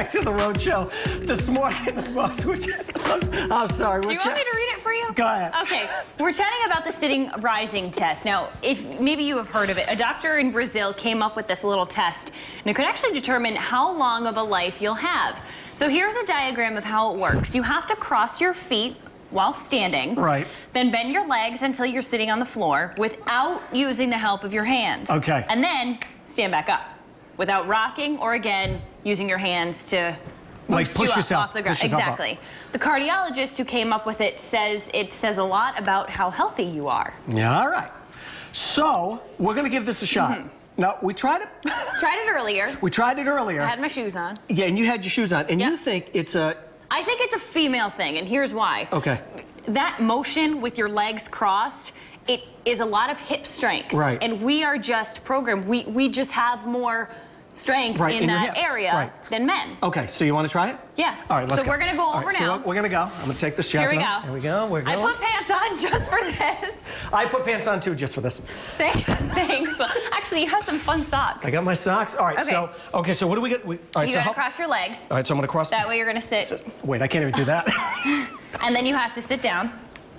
back to the Rhode Show this morning. I'm sorry. Do you want me to read it for you? Go ahead. Okay. We're chatting about the sitting rising test. Now, if maybe you have heard of it, a doctor in Brazil came up with this little test, and it could actually determine how long of a life you'll have. So here's a diagram of how it works. You have to cross your feet while standing. Right. Then bend your legs until you're sitting on the floor without using the help of your hands. Okay. And then stand back up without rocking or, again, using your hands to like push yourself off the ground. Exactly. The cardiologist who came up with it says a lot about how healthy you are. Yeah, all right. So we're going to give this a shot. Now, we tried it. Tried it earlier. We tried it earlier. I had my shoes on. Yeah, and you had your shoes on. And Yep. you think it's a... I think it's a female thing, and here's why. Okay. That motion with your legs crossed, it is a lot of hip strength. Right. And we are just programmed. We just have more strength Right, in in your that hips. area Right. than men. Okay, so you want to try it? Yeah. All right, let's so go. we're going to go All over right, now. So we're going to go. I'm going to take this jacket Here we off. go. Here we go. We're going. I put pants on just for this. I put pants on, too, just for this. Thanks. Actually, you have some fun socks. I got my socks. All right, Okay. so what do we get? All right, You so got to cross your legs. All right, so I'm going to cross. That way you're going to sit. Wait, I can't even do that. And then you have to sit down.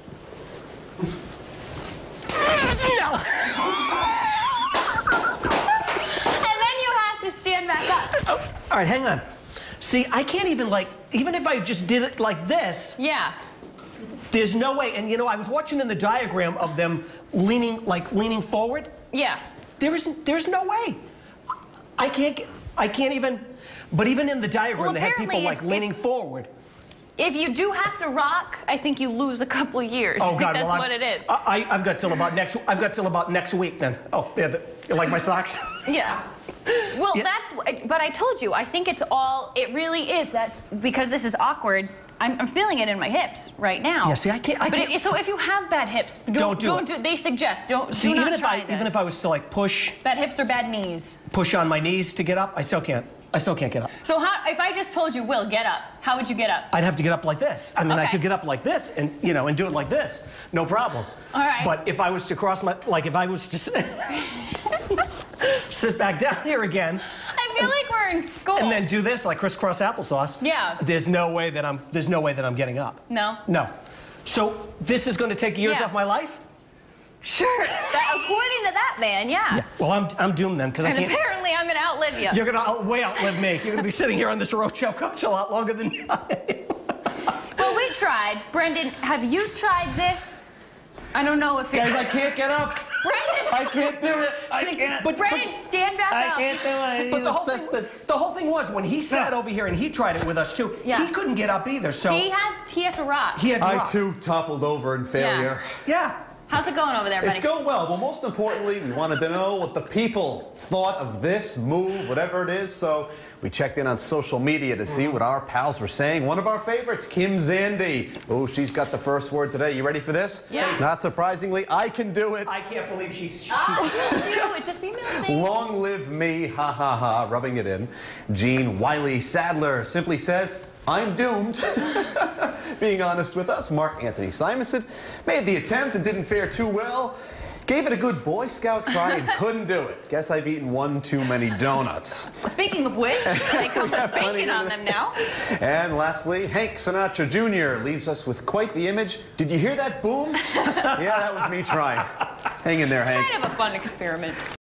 No. And then you have to stand back up. Oh, all right, hang on. See, I can't even, like, even if I just did it like this. Yeah. There's no way. And, you know, I was watching in the diagram of them leaning forward. Yeah. There's no way. I can't even, but even in the diagram, Well, they had people, like, apparently leaning forward. If you do have to rock, I think you lose a couple of years. Oh, God. That's Well, what it is. I've got till about next week, then. Oh, yeah, you like my socks? Yeah. Well, Yeah. but I told you, I think it really is. That's because this is awkward. I'm feeling it in my hips right now. Yeah, see, I can't. So if you have bad hips, don't do it. They suggest don't. See, do not even if I was to, like, push. Bad hips or bad knees. Push on my knees to get up, I still can't get up. So if I just told you, Will, get up, how would you get up? I'd have to get up like this. I mean, I Okay. could get up like this and, you know, and do it like this. No problem. All right. But if I was to cross my, like, if I was to sit back down here again. I feel like we're in school. And then do this, like crisscross applesauce. Yeah. There's no way that I'm getting up. No? No. So this is going to take years Yeah. off my life? Sure. According to that man, yeah. Well, I'm doomed then, because I And can't. apparently I'm going to outlive you. You're going to way outlive me. You're going to be sitting here on this Rhode Show coach a lot longer than I. Well, we tried. Brendan, have you tried this? I don't know if Guys, I can't get up. Brendan! I can't do it. I can't. Brendan, stand back up. I can't do it. I need But the assistance. whole thing was, when he sat over here and he tried it with us too, Yeah. he couldn't get up either, so He had to rock. he had to I rock. too toppled over in failure. Yeah. How's it going over there, buddy? It's going well. Well, most importantly, we wanted to know what the people thought of this move, whatever it is. So we checked in on social media to see what our pals were saying. One of our favorites, Kim Zandy. Oh, she's got the first word today. You ready for this? Yeah. Not surprisingly, I can do it. I can't believe she's... It's a female thing. Long live me, ha ha ha, rubbing it in. Jean Wiley Sadler simply says, I'm doomed. Being honest with us, Mark Anthony Simonson made the attempt and didn't fare too well. Gave it a good Boy Scout try and couldn't do it. Guess I've eaten one too many donuts. Speaking of which, they come with bacon on them now. And lastly, Hank Sinatra Jr. leaves us with quite the image. Did you hear that boom? Yeah, that was me trying. Hang in there, Hank. Kind of a fun experiment.